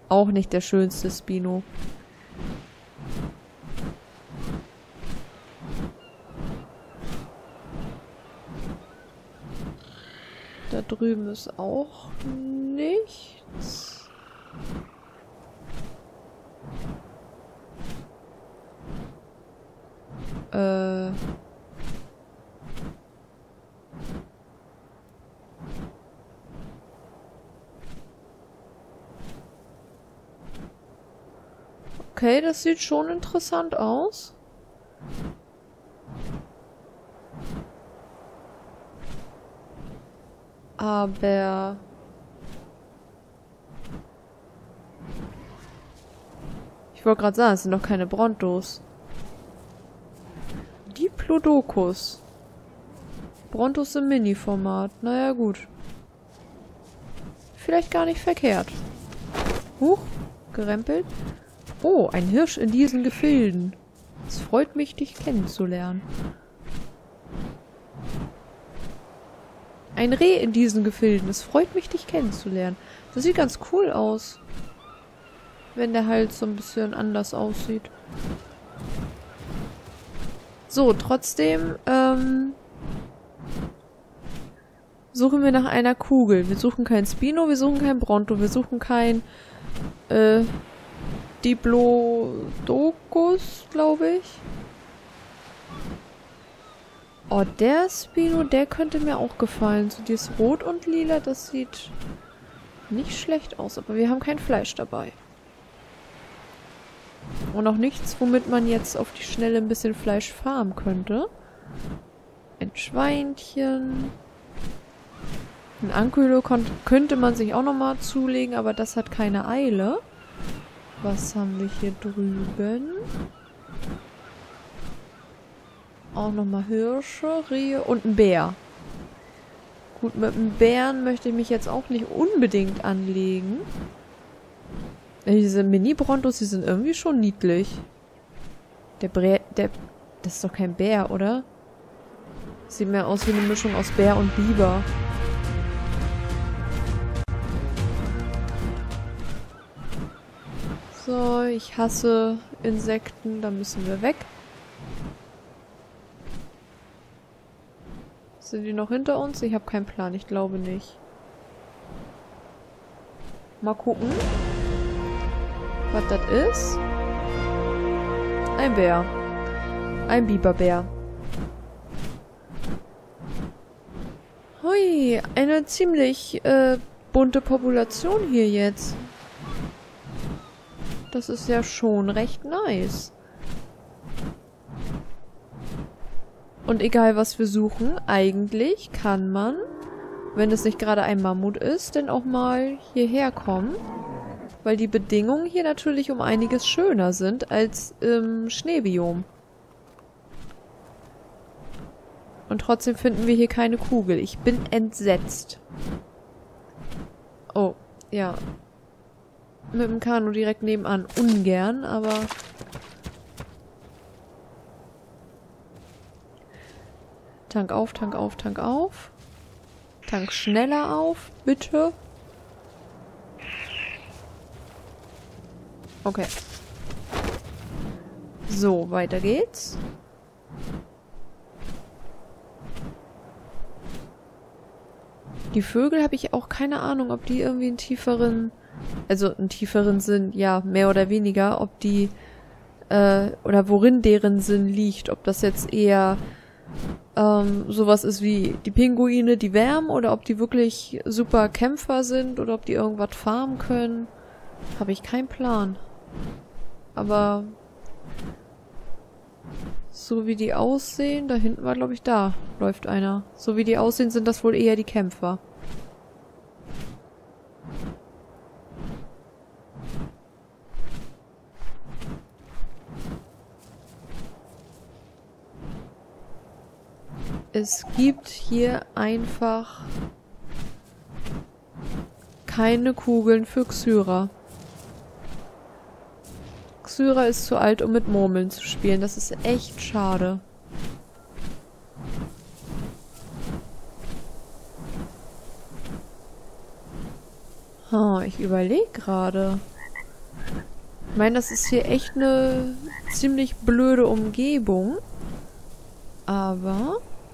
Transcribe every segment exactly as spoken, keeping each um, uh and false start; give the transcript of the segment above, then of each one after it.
Auch nicht der schönste Spino. Da drüben ist auch nichts. Äh... Okay, das sieht schon interessant aus. Aber... Ich wollte gerade sagen, es sind noch keine Brontos. Diplodocus. Brontos im Mini-Format. Naja, gut. Vielleicht gar nicht verkehrt. Huch, gerempelt. Oh, ein Hirsch in diesen Gefilden. Es freut mich, dich kennenzulernen. Ein Reh in diesen Gefilden. Es freut mich, dich kennenzulernen. Das sieht ganz cool aus. Wenn der Hals so ein bisschen anders aussieht. So, trotzdem, ähm... suchen wir nach einer Kugel. Wir suchen kein Spino, wir suchen kein Bronto, wir suchen kein, äh... Diplodocus, glaube ich. Oh, der Spino, der könnte mir auch gefallen. So dieses Rot und Lila, das sieht nicht schlecht aus. Aber wir haben kein Fleisch dabei. Und auch nichts, womit man jetzt auf die Schnelle ein bisschen Fleisch farmen könnte. Ein Schweinchen. Ein Ankylo könnte man sich auch nochmal zulegen, aber das hat keine Eile. Was haben wir hier drüben? Auch nochmal Hirsche, Rehe und ein Bär. Gut, mit einem Bären möchte ich mich jetzt auch nicht unbedingt anlegen. Diese Mini-Brontos, die sind irgendwie schon niedlich. Der Bär, der... Das ist doch kein Bär, oder? Sieht mehr aus wie eine Mischung aus Bär und Biber. So, ich hasse Insekten, da müssen wir weg. Sind die noch hinter uns? Ich habe keinen Plan, ich glaube nicht. Mal gucken, was das ist. Ein Bär. Ein Biberbär. Hui, eine ziemlich äh, bunte Population hier jetzt. Das ist ja schon recht nice. Und egal was wir suchen, eigentlich kann man, wenn es nicht gerade ein Mammut ist, dann auch mal hierher kommen. Weil die Bedingungen hier natürlich um einiges schöner sind als im Schneebiom. Und trotzdem finden wir hier keine Kugel. Ich bin entsetzt. Oh, ja. Mit dem Kanu direkt nebenan. Ungern, aber... Tank auf, Tank auf, Tank auf. Tank schneller auf, bitte. Okay. So, weiter geht's. Die Vögel habe ich auch keine Ahnung, ob die irgendwie einen tieferen... Also einen tieferen Sinn, ja, mehr oder weniger, ob die, äh, oder worin deren Sinn liegt. Ob das jetzt eher ähm, sowas ist wie die Pinguine, die wärmen, oder ob die wirklich super Kämpfer sind, oder ob die irgendwas farmen können. Habe ich keinen Plan. Aber so wie die aussehen, da hinten war, glaube ich, da läuft einer. So wie die aussehen, sind das wohl eher die Kämpfer. Es gibt hier einfach keine Kugeln für Xyra. Xyra ist zu alt, um mit Murmeln zu spielen. Das ist echt schade. Oh, ich überlege gerade. Ich meine, das ist hier echt eine ziemlich blöde Umgebung. Aber...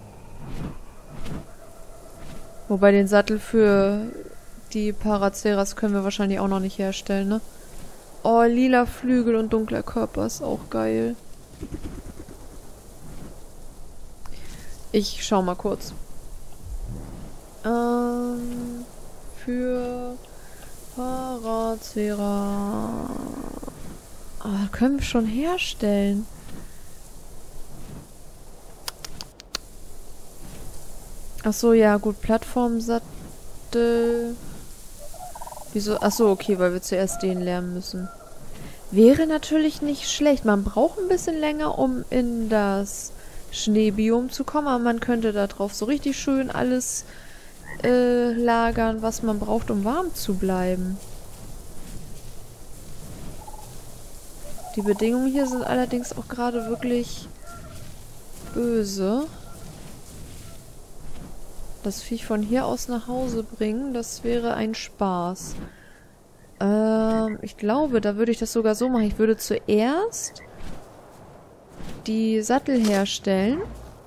Wobei den Sattel für die Paraceras können wir wahrscheinlich auch noch nicht herstellen, ne? Oh, lila Flügel und dunkler Körper ist auch geil. Ich schau mal kurz. Ähm, für Paracera... Ah, können wir schon herstellen. Ach so, ja, gut. Plattformsattel. Wieso? Ach so, okay, weil wir zuerst den lernen müssen. Wäre natürlich nicht schlecht. Man braucht ein bisschen länger, um in das Schneebiom zu kommen, aber man könnte da drauf so richtig schön alles äh, lagern, was man braucht, um warm zu bleiben. Die Bedingungen hier sind allerdings auch gerade wirklich böse. Das Viech von hier aus nach Hause bringen, das wäre ein Spaß. Ähm, ich glaube, da würde ich das sogar so machen. Ich würde zuerst die Sattel herstellen.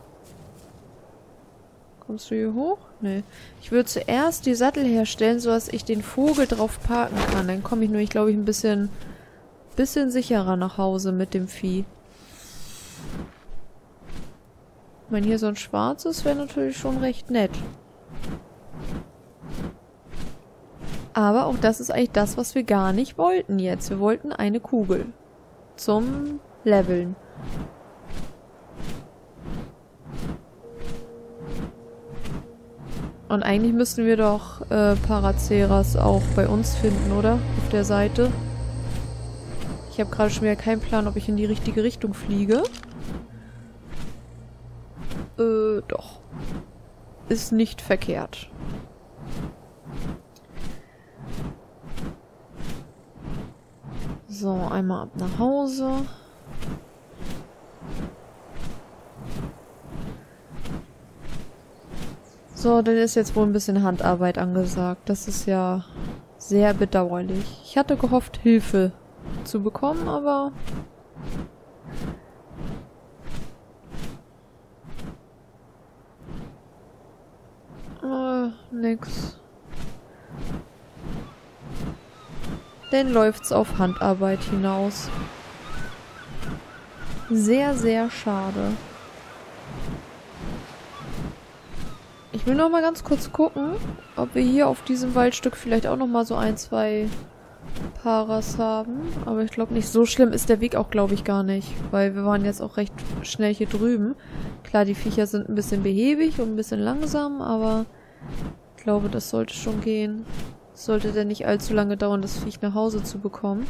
Kommst du hier hoch? Nee. Ich würde zuerst die Sattel herstellen, sodass ich den Vogel drauf parken kann. Dann komme ich nur, ich glaube ich, ein bisschen, bisschen sicherer nach Hause mit dem Vieh. Ich meine, hier so ein schwarzes wäre natürlich schon recht nett. Aber auch das ist eigentlich das, was wir gar nicht wollten jetzt. Wir wollten eine Kugel. Zum Leveln. Und eigentlich müssten wir doch äh, Paraceras auch bei uns finden, oder? Auf der Seite. Ich habe gerade schon wieder keinen Plan, ob ich in die richtige Richtung fliege. Äh, doch. Ist nicht verkehrt. So, einmal ab nach Hause. So, dann ist jetzt wohl ein bisschen Handarbeit angesagt. Das ist ja sehr bedauerlich. Ich hatte gehofft, Hilfe zu bekommen, aber... Äh, nix. Dann läuft's auf Handarbeit hinaus. Sehr, sehr schade. Ich will noch mal ganz kurz gucken, ob wir hier auf diesem Waldstück vielleicht auch noch mal so ein, zwei Paras haben. Aber ich glaube nicht. So schlimm ist der Weg auch, glaube ich, gar nicht. Weil wir waren jetzt auch recht schnell hier drüben. Klar, die Viecher sind ein bisschen behäbig und ein bisschen langsam, aber ich glaube, das sollte schon gehen. Es sollte denn nicht allzu lange dauern, das Viech nach Hause zu bekommen.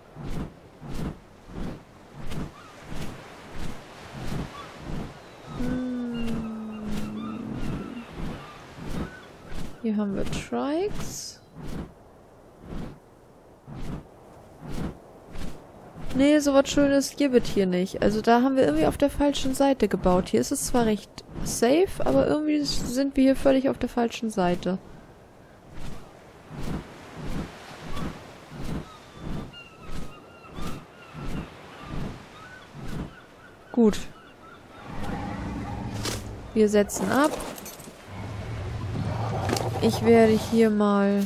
Hier haben wir Trikes. Nee, sowas Schönes gibt es hier nicht. Also da haben wir irgendwie auf der falschen Seite gebaut. Hier ist es zwar recht safe, aber irgendwie sind wir hier völlig auf der falschen Seite. Gut. Wir setzen ab. Ich werde hier mal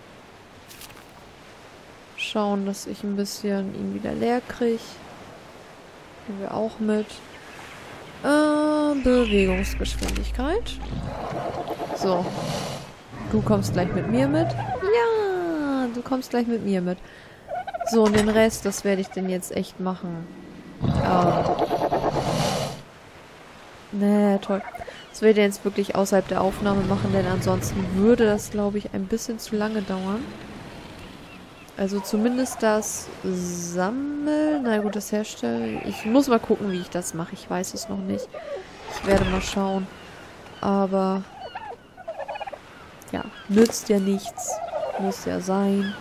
schauen, dass ich ein bisschen ihn wieder leer kriege. Nehmen wir auch mit. Äh, Bewegungsgeschwindigkeit. So. Du kommst gleich mit mir mit. Ja, du kommst gleich mit mir mit. So, und den Rest, das werde ich denn jetzt echt machen. Ähm. Nee, toll. Das werde ich jetzt wirklich außerhalb der Aufnahme machen, denn ansonsten würde das, glaube ich, ein bisschen zu lange dauern. Also zumindest das Sammeln, na gut, das Herstellen. Ich muss mal gucken, wie ich das mache. Ich weiß es noch nicht. Ich werde mal schauen. Aber ja, nützt ja nichts. Muss ja sein.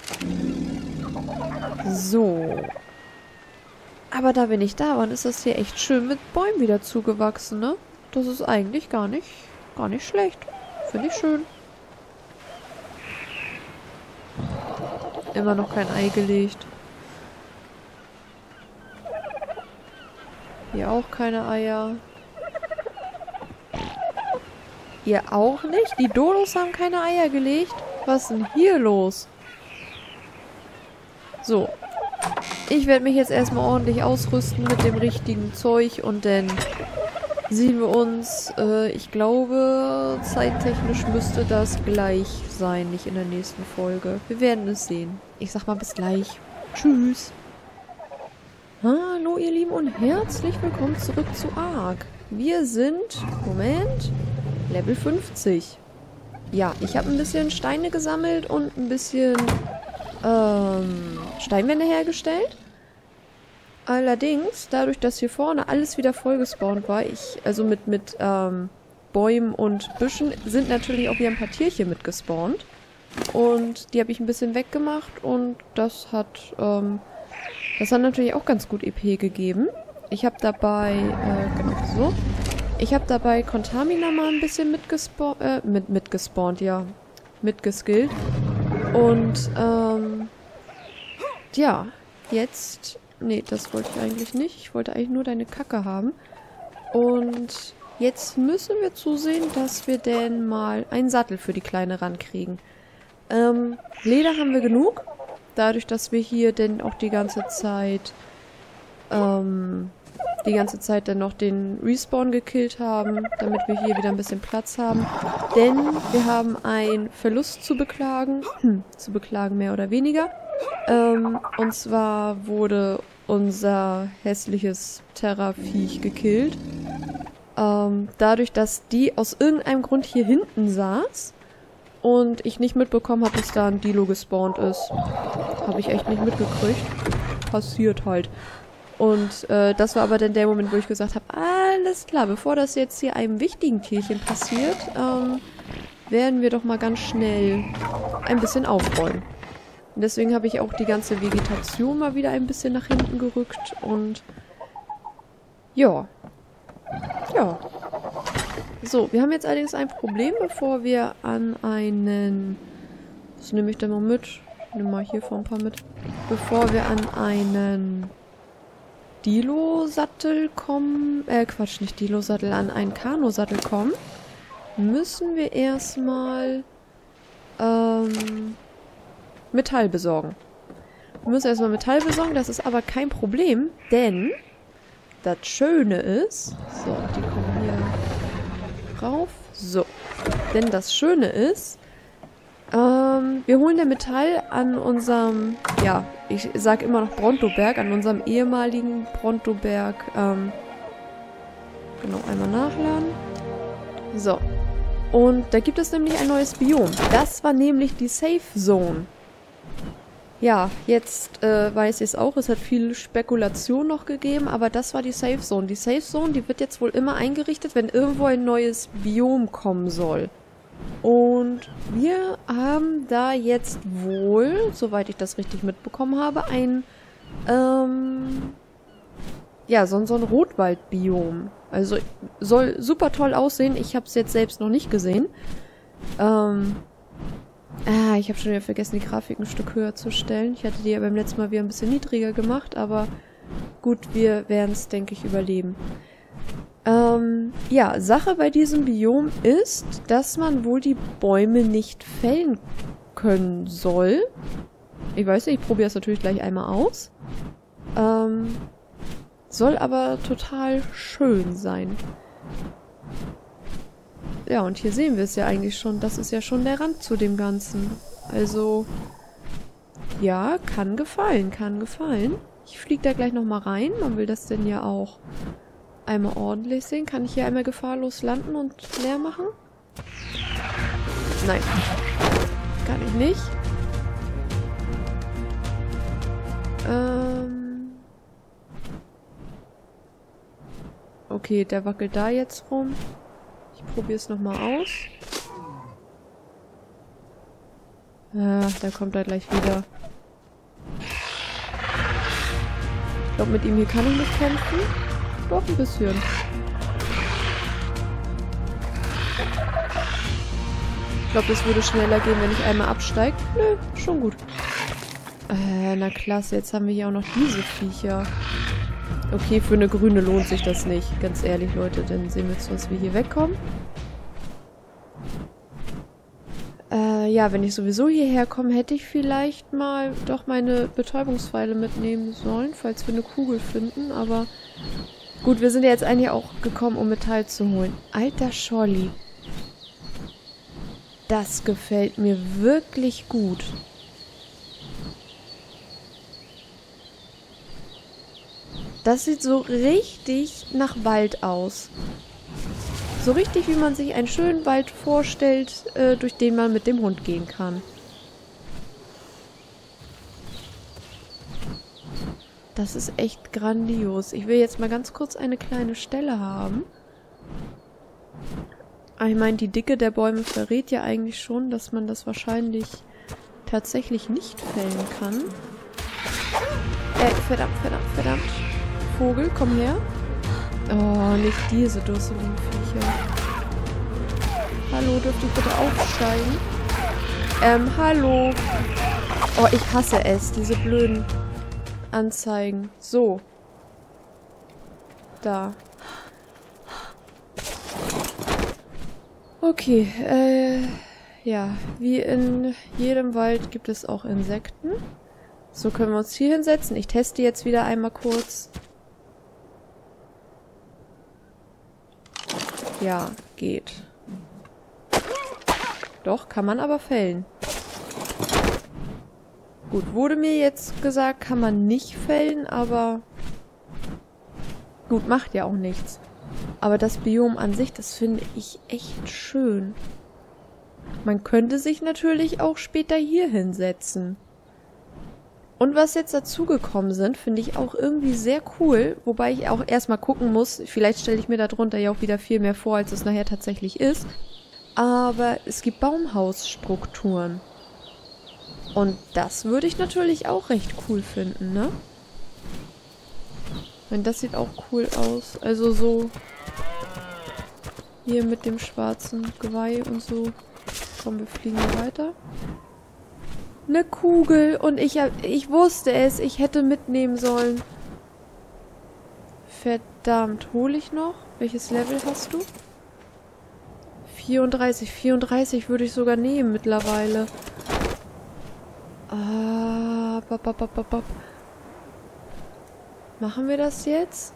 So. Aber da wir nicht da waren, ist das hier echt schön mit Bäumen wieder zugewachsen, ne? Das ist eigentlich gar nicht, gar nicht schlecht. Finde ich schön. Immer noch kein Ei gelegt. Hier auch keine Eier. Ihr auch nicht? Die Dodos haben keine Eier gelegt? Was ist denn hier los? So. Ich werde mich jetzt erstmal ordentlich ausrüsten mit dem richtigen Zeug und dann sehen wir uns. Äh, ich glaube, zeittechnisch müsste das gleich sein, nicht in der nächsten Folge. Wir werden es sehen. Ich sag mal bis gleich. Tschüss. Hallo ihr Lieben und herzlich willkommen zurück zu Ark. Wir sind, Moment, Level fünfzig. Ja, ich habe ein bisschen Steine gesammelt und ein bisschen ähm, Steinwände hergestellt. Allerdings, dadurch, dass hier vorne alles wieder voll gespawnt war, ich, also mit, mit ähm, Bäumen und Büschen, sind natürlich auch wieder ein paar Tierchen mit gespawnt. Und die habe ich ein bisschen weggemacht und das hat, ähm, das hat natürlich auch ganz gut E P gegeben. Ich habe dabei, äh, genau so, ich habe dabei Contamina mal ein bisschen mitgespawnt, äh, mit, mitgespawnt, ja, mitgeskillt. Und, ähm, ja, jetzt, nee, das wollte ich eigentlich nicht. Ich wollte eigentlich nur deine Kacke haben. Und jetzt müssen wir zusehen, dass wir denn mal einen Sattel für die Kleine rankriegen. Ähm, Leder haben wir genug. Dadurch, dass wir hier denn auch die ganze Zeit, ähm, die ganze Zeit dann noch den Respawn gekillt haben, damit wir hier wieder ein bisschen Platz haben. Denn wir haben einen Verlust zu beklagen, hm, zu beklagen mehr oder weniger. Ähm, und zwar wurde unser hässliches Terra-Viech gekillt. Ähm, dadurch, dass die aus irgendeinem Grund hier hinten saß und ich nicht mitbekommen habe, dass da ein Dilo gespawnt ist. Habe ich echt nicht mitgekriegt. Passiert halt. Und äh, das war aber dann der Moment, wo ich gesagt habe, alles klar, bevor das jetzt hier einem wichtigen Tierchen passiert, ähm, werden wir doch mal ganz schnell ein bisschen aufräumen. Und deswegen habe ich auch die ganze Vegetation mal wieder ein bisschen nach hinten gerückt und ja. Ja. So, wir haben jetzt allerdings ein Problem, bevor wir an einen... Was nehme ich denn mal mit? Ich nehme mal hier vor ein paar mit. Bevor wir an einen Dilo-Sattel kommen... Äh, Quatsch, nicht Dilo-Sattel, an einen Kano-Sattel kommen, müssen wir erstmal ähm, Metall besorgen. Wir müssen erstmal Metall besorgen, das ist aber kein Problem, denn das Schöne ist... So, die kommen hier rauf. So. Denn das Schöne ist, ähm, wir holen der Metall an unserem, ja, ich sag immer noch Brontoberg, an unserem ehemaligen Brontoberg, ähm, genau, einmal nachladen. So. Und da gibt es nämlich ein neues Biom. Das war nämlich die Safe Zone. Ja, jetzt äh, weiß ich es auch, es hat viel Spekulation noch gegeben, aber das war die Safe Zone. Die Safe Zone, die wird jetzt wohl immer eingerichtet, wenn irgendwo ein neues Biom kommen soll. Und wir haben da jetzt wohl, soweit ich das richtig mitbekommen habe, ein, ähm, ja, so, so ein Rotwaldbiom. Also soll super toll aussehen, ich habe es jetzt selbst noch nicht gesehen. Ähm... Ah, ich habe schon wieder vergessen, die Grafik ein Stück höher zu stellen. Ich hatte die ja beim letzten Mal wieder ein bisschen niedriger gemacht, aber gut, wir werden es, denke ich, überleben. Ähm, ja, Sache bei diesem Biom ist, dass man wohl die Bäume nicht fällen können soll. Ich weiß nicht, ich probiere es natürlich gleich einmal aus. Ähm, soll aber total schön sein. Ja, und hier sehen wir es ja eigentlich schon. Das ist ja schon der Rand zu dem Ganzen. Also, ja, kann gefallen, kann gefallen. Ich fliege da gleich nochmal rein. Man will das denn ja auch einmal ordentlich sehen. Kann ich hier einmal gefahrlos landen und leer machen? Nein. Kann ich nicht. Ähm. Okay, der wackelt da jetzt rum. Ich probiere es nochmal aus. Ah, da kommt er gleich wieder. Ich glaube, mit ihm hier kann ich nicht kämpfen. Doch, ein bisschen. Ich glaube, das würde schneller gehen, wenn ich einmal absteige. Nö, schon gut. Äh, na klasse, jetzt haben wir hier auch noch diese Viecher. Okay, für eine grüne lohnt sich das nicht. Ganz ehrlich, Leute. Dann sehen wir zu, dass wir hier wegkommen. Äh, ja, wenn ich sowieso hierher komme, hätte ich vielleicht mal doch meine Betäubungspfeile mitnehmen sollen, falls wir eine Kugel finden. Aber gut, wir sind ja jetzt eigentlich auch gekommen, um Metall zu holen. Alter Scholli. Das gefällt mir wirklich gut. Das sieht so richtig nach Wald aus. So richtig, wie man sich einen schönen Wald vorstellt, äh, durch den man mit dem Hund gehen kann. Das ist echt grandios. Ich will jetzt mal ganz kurz eine kleine Stelle haben. Ich meine, die Dicke der Bäume verrät ja eigentlich schon, dass man das wahrscheinlich tatsächlich nicht fällen kann. Äh, verdammt, verdammt, verdammt. Vogel, komm her. Oh, nicht diese dusseligen Viecher. Hallo, dürfte ich bitte aufsteigen? Ähm, hallo. Oh, ich hasse es, diese blöden Anzeigen. So. Da. Okay, äh, ja, wie in jedem Wald gibt es auch Insekten. So können wir uns hier hinsetzen. Ich teste jetzt wieder einmal kurz. Ja, geht. Doch, kann man aber fällen. Gut, wurde mir jetzt gesagt, kann man nicht fällen, aber gut, macht ja auch nichts. Aber das Biom an sich, das finde ich echt schön. Man könnte sich natürlich auch später hier hinsetzen. Und was jetzt dazugekommen sind, finde ich auch irgendwie sehr cool. Wobei ich auch erstmal gucken muss, vielleicht stelle ich mir darunter ja auch wieder viel mehr vor, als es nachher tatsächlich ist. Aber es gibt Baumhausstrukturen. Und das würde ich natürlich auch recht cool finden, ne? Denn das sieht auch cool aus. Also so hier mit dem schwarzen Geweih und so. Komm, wir fliegen hier weiter. Eine Kugel und ich, ich wusste es, ich hätte mitnehmen sollen. Verdammt, hole ich noch? Welches Level hast du? vierunddreißig, vierunddreißig würde ich sogar nehmen mittlerweile. Ah, bop, bop, bop, bop, bop. Machen wir das jetzt?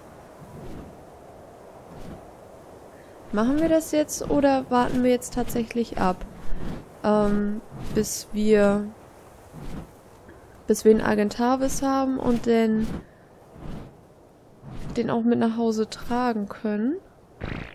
Machen wir das jetzt oder warten wir jetzt tatsächlich ab? Ähm, bis wir bis wir einen Agentavis haben und den den auch mit nach Hause tragen können.